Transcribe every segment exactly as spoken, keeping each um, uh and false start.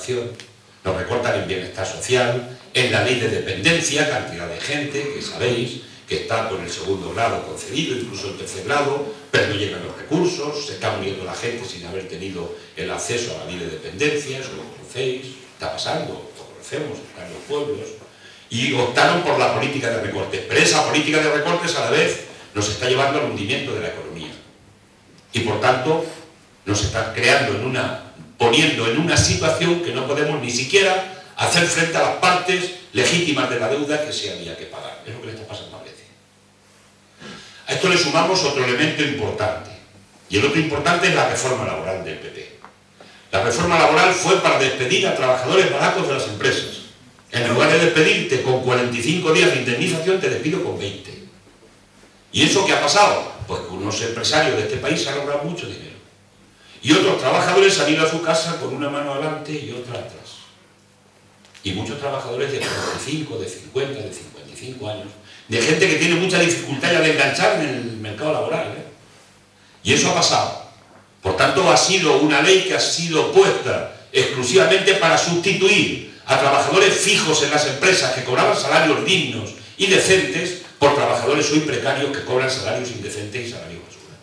educación, nos recortan en bienestar social, en la ley de dependencia, cantidad de gente, que sabéis, que está con el segundo grado concedido, incluso el tercer grado, pero no llegan los recursos, se está muriendo la gente sin haber tenido el acceso a la ley de dependencia, eso lo conocéis, está pasando, lo conocemos, están los pueblos, y optaron por la política de recortes, pero esa política de recortes a la vez nos está llevando al hundimiento de la economía, y por tanto nos está creando en una, poniendo en una situación que no podemos ni siquiera hacer frente a las partes legítimas de la deuda que se había que pagar. Es lo que le está pasando a Grecia. A esto le sumamos otro elemento importante, y el otro importante es la reforma laboral del P P. La reforma laboral fue para despedir a trabajadores baratos de las empresas. En lugar de despedirte con cuarenta y cinco días de indemnización, te despido con veinte. ¿Y eso qué ha pasado? Pues que unos empresarios de este país han logrado mucho dinero. Y otros trabajadores han ido a su casa con una mano adelante y otra atrás. Y muchos trabajadores de cuarenta y cinco, de cincuenta, de cincuenta y cinco años, de gente que tiene mucha dificultad ya de enganchar en el mercado laboral, ¿eh? Y eso ha pasado. Por tanto, ha sido una ley que ha sido puesta exclusivamente para sustituir a trabajadores fijos en las empresas que cobraban salarios dignos y decentes por trabajadores hoy precarios que cobran salarios indecentes y salarios basura.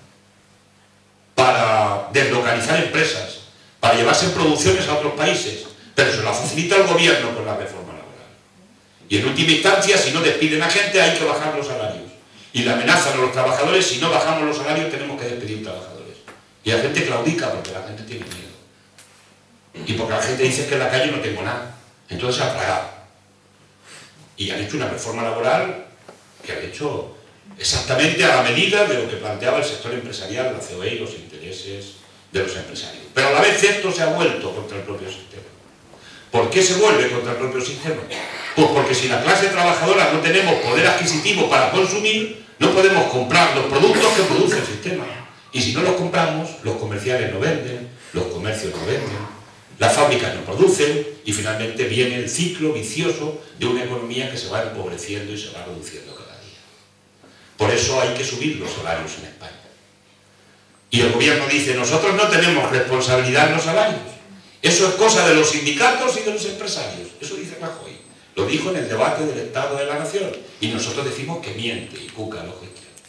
Para deslocalizar empresas, para llevarse producciones a otros países, pero se lo facilita el gobierno con la reforma laboral. Y en última instancia, si no despiden a gente, hay que bajar los salarios. Y la amenazan a los trabajadores, si no bajamos los salarios, tenemos que despedir trabajadores. Y la gente claudica porque la gente tiene miedo. Y porque la gente dice que en la calle no tengo nada. Entonces se ha tragado. Y han hecho una reforma laboral que han hecho exactamente a la medida de lo que planteaba el sector empresarial, la C O E y los intereses de los empresarios. Pero a la vez esto se ha vuelto contra el propio sistema. ¿Por qué se vuelve contra el propio sistema? Pues porque si la clase trabajadora no tenemos poder adquisitivo para consumir, no podemos comprar los productos que produce el sistema. Y si no los compramos, los comerciales no venden, los comercios no venden, las fábricas no producen, y finalmente viene el ciclo vicioso de una economía que se va empobreciendo y se va reduciendo cada día. Por eso hay que subir los salarios en España. Y el gobierno dice, nosotros no tenemos responsabilidad en los salarios. Eso es cosa de los sindicatos y de los empresarios. Eso dice Rajoy. Lo dijo en el debate del Estado de la Nación. Y nosotros decimos que miente y cuca lo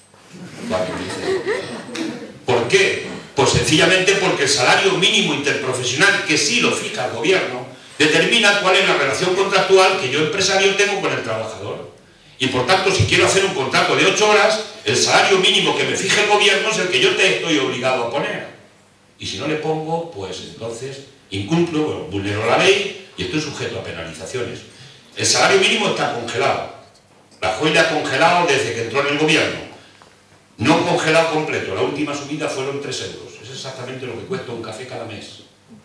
gestiona. ¿Por qué? Pues sencillamente porque el salario mínimo interprofesional, que sí lo fija el gobierno, determina cuál es la relación contractual que yo, empresario, tengo con el trabajador. Y por tanto, si quiero hacer un contrato de ocho horas, el salario mínimo que me fija el gobierno es el que yo te estoy obligado a poner. Y si no le pongo, pues entonces incumplo, bueno, vulnero la ley y estoy sujeto a penalizaciones. El salario mínimo está congelado. Rajoy le ha congelado desde que entró en el gobierno. No congelado completo, la última subida fueron tres euros. Es exactamente lo que cuesta un café cada mes.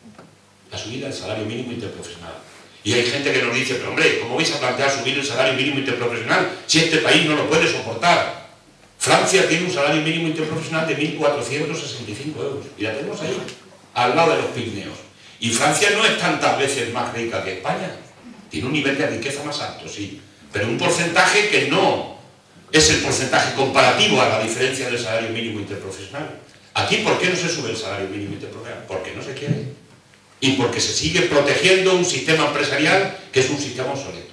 La subida del salario mínimo interprofesional. Y hay gente que nos dice, pero hombre, ¿cómo vais a plantear subir el salario mínimo interprofesional si este país no lo puede soportar? Francia tiene un salario mínimo interprofesional de mil cuatrocientos sesenta y cinco euros. Y la tenemos ahí, al lado de los Pirineos. Y Francia no es tantas veces más rica que España. Tiene un nivel de riqueza más alto, sí. Pero un porcentaje que no es el porcentaje comparativo a la diferencia del salario mínimo interprofesional. Aquí, ¿por qué no se sube el salario mínimo interprofesional? Porque no se quiere. Y porque se sigue protegiendo un sistema empresarial que es un sistema obsoleto.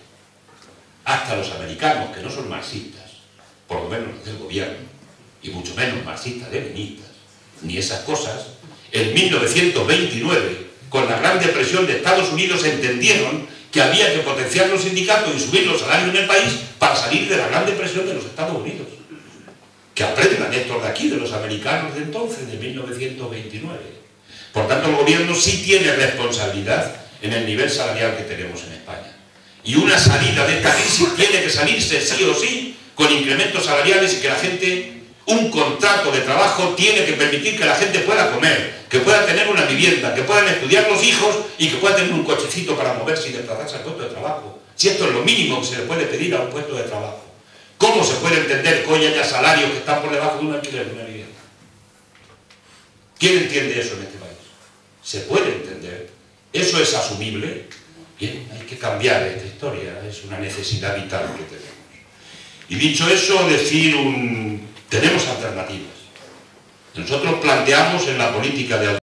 Hasta los americanos, que no son marxistas, por lo menos del gobierno, y mucho menos marxistas-leninistas, ni esas cosas, en mil novecientos veintinueve, con la Gran Depresión de Estados Unidos, entendieron que había que potenciar los sindicatos y subir los salarios en el país para salir de la Gran Depresión de los Estados Unidos. Que aprendan estos de aquí, de los americanos de entonces, de mil novecientos veintinueve. Por tanto, el gobierno sí tiene responsabilidad en el nivel salarial que tenemos en España. Y una salida de esta crisis tiene que salirse sí o sí con incrementos salariales y que la gente, un contrato de trabajo tiene que permitir que la gente pueda comer, que pueda tener una vivienda, que puedan estudiar los hijos y que pueda tener un cochecito para moverse y desplazarse al puesto de trabajo. Si esto es lo mínimo que se le puede pedir a un puesto de trabajo. ¿Cómo se puede entender que hoy haya salarios que están por debajo de un alquiler de una vivienda? ¿Quién entiende eso en este país? Se puede entender. ¿Eso es asumible? Bien, hay que cambiar esta historia. Es una necesidad vital que tenemos. Y dicho eso, decir un... tenemos alternativas. Nosotros planteamos en la política de